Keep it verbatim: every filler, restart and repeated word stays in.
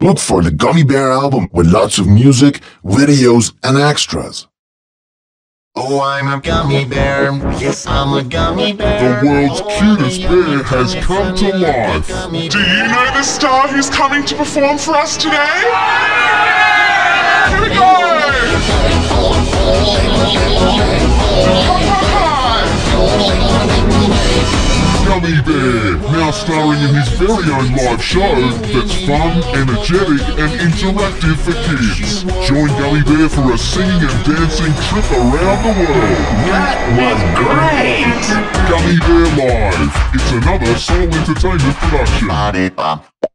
Look for the Gummy Bear album with lots of music, videos, and extras. Oh, I'm a gummy bear. Yes, I'm a gummy bear. The world's cutest bear has come to life. Do you know the star who's coming to perform for us today? Here we go! Gummy Bear, now starring in his very own live show that's fun, energetic, and interactive for kids. Join Gummy Bear for a singing and dancing trip around the world. That was great! Gummy Bear Live. It's another Soul Entertainment production. Body bump.